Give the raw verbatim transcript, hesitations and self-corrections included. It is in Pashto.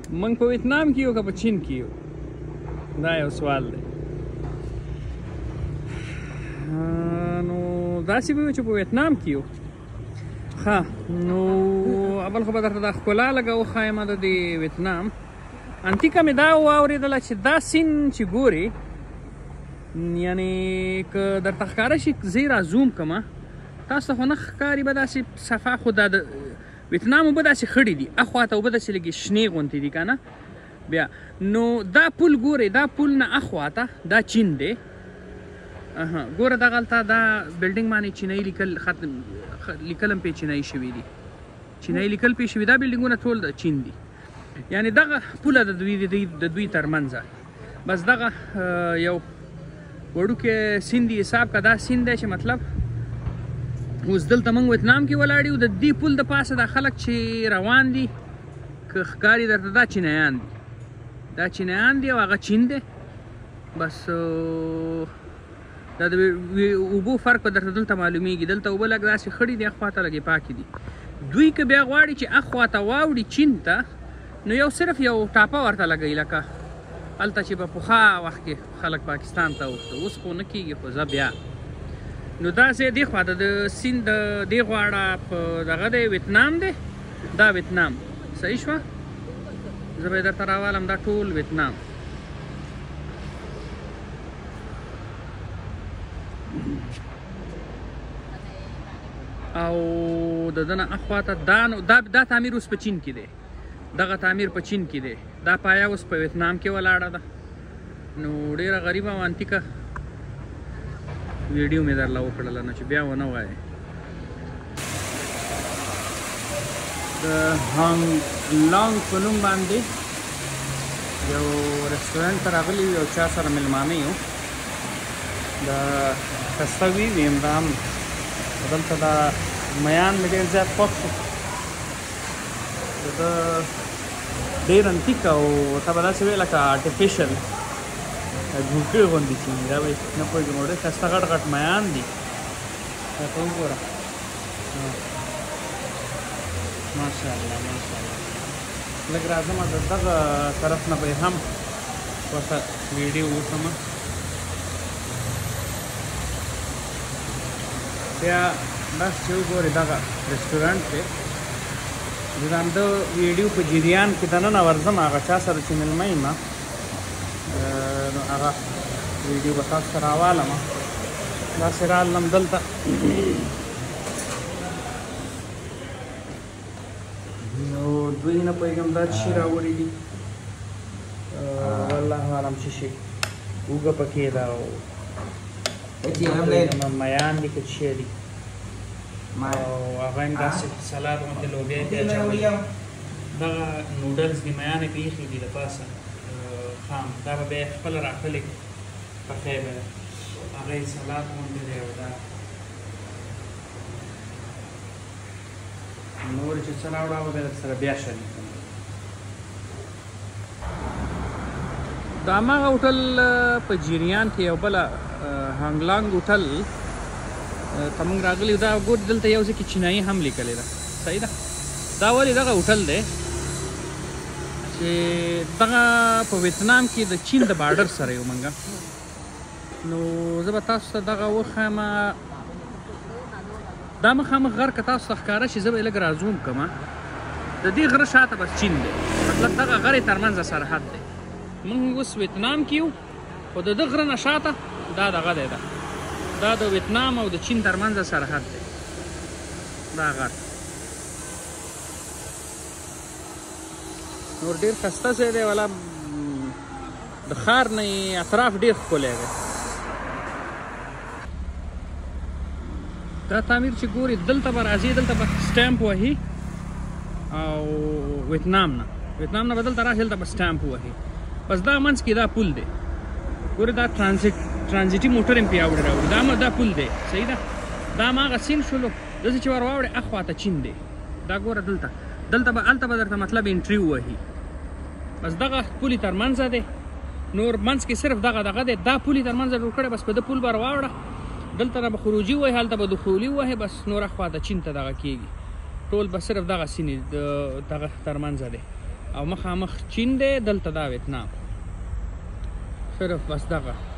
موږ په ویتنام کې یو که په چین کې یو؟ دا یو سوال دی. نو داسې به وي چې په ویتنام کې یو. ښه نو اول خو به درته دا ښکلا لږه وښایم د دې ویتنام. انتیکه مې دا واورېدله چې دا سیند چې ګورې یعنې که درته ښکاره شي زه یې را زوم کړمه تاسو ته خو نه ښکاري به داسې صفا خو دا د ویتنام اوبه داسې خړې دي اخواته اوبه داسې لږې شنې غوندې دي که نه بیا نو دا پل ګورې دا پل نه اخواته دا چین دی ګوره دغلته دا بلډینګ باندې چینایي لیکل ختم لیکل هم پې چینایي شوي دي چینایي لیکل پې شوي دا بلډینګونه ټول د چین دي یعنې دغه پوله د دوی د دوی ترمنځه بس دغه یو وړوکی سیند دی حساب که دا سیند دی چې مطلب اوس دلته موږ ویتنام کې ولاړ یو د دې پل د پاسه دا خلک چې روان دي که ښکاري درته دا چینایان دي دا چینایان دي او هغه چین دی بس دا د اوبو فرق به درته دلته معلومیږي دلته اوبه لږ داسې خړي دي اخواته لږې پاکې دي دوی که بیا غواړي چې اخواته واوړي چین ته نو یو صرف یو ټاپه ورته لګوي لکه هلته چې به پخوا وخت کې خلک پاکستان ته اوښته اوس خو نه کېږي خو زه بیا نو دا ځای دې خواته د سیند د دې غاړه په دغه دی ویتنام دی دا ویتنام صحیح شوه زه به یې درته راوالم دا ټول ویتنام او د ده نه اخواته دا دا تعمیر اوس په چین کې دی دغه تعمیر په چین کې دی دا پایه اوس په ویتنام کې ولاړه ده نو ډېره غریبه او انتیکه ویډیو مې درله وکړله نو چې بیا ونه وایې د هانګ لانګ په نوم باندې یو رستورانټ ته راغلي یو چا سره مېلمانه یو د ښایسته وي ویم دا هم دلته دا میان مې ډېر زیات خوښ شو د ده ډېر انتیک او ورته به داسې ویې لکه آرټیفیشل جوړ کړي غوندې چې دا به نه پوهېږم ډېر ښایسته غټ غټ میان دي دا ته وګوره ماشاءالله ماشاءالله لږ راځم د دغه طرف نه به یې هم ورته ویډیو وکړم بیا بس چې وګورې دغه رسټورانټ دی زه د همده ویډیو په جریان کې دننه ورځم هغه چا سره چې مېلمه یم نو هغه ویډیو به تاسو ته راوالم داسې رالم دلته نو دوی نه پوهېږم دا څه شي راوړي دي والله عالم څه شي اوږه پکې ده او میان دي که څه شی دي او هغه هم داسې سلاد غوندې لوبیا یې پې اچولي دغه نوډلز دي میان یې پې ایښي دي د پاسه خام دا به بیا یې خپله راخلي پخی به هغه یې سلاد غوندې دی او دا نور چې څه راوړه به بیا درسره بیا شریکوم د هماغه هوټل په جریان کې یو بله هانګلانګ هوټل ته موږ راغلي دا ګور دلته یو ځای کې چینایي هم لیکلې ده صحیح ده دا ولې دغه هوټل دی چې دغه په ویتنام کې د چین د بارډر سره یو موږ نو زه به تاسو ته دغه وښیم دا مخامخ غر که تاسو ته ښکاره شي زه به یې لږ رازوم کړم د دې غره شاته بس چین دی مطلب دغه غر یې ترمنځه سرحد دی موږ اوس ویتنام کې یو خو د ده غره نه شاته دا دغه دی ده دا د ویتنام او د چین ترمنځه سرحد دی دا غر نور ډېر ښایسته ځای دی والا د ښار نه یې اطراف ډېر ښکلی دی دا تعمیر چې ګورې دلته به راځي دلته به سټمپ وهي او ویتنام نه ویتنام نه به دلته راشي دلته به سټمپ وهي بس دا منځ کې دا پل دی ګورې دا ټرانزیټ ټرانزیټي موټر هم پې راوړي راوړي دا دا پل دی صحیح ده دا هماغه سیند شولو داسې چې ور واوړې اخواته چین دی دا ګوره دلته دلته به هلته به درته مطلب انټري ووهي بس دغه پولې ترمنځه دی نور منځ کې صرف دغه دغه دی دا پولې ترمنځه جوړ کړی بس په ده پول به راواوړه دلته نه به خروجي ووهي هلته به دخولي ووهي بس نور اخواته چین ته دغه کېږي ټول به صرف دغه سینې د دغه ترمنځه دی او مخامخ چین دی، دلته دا ویتنام. صرف بس دغه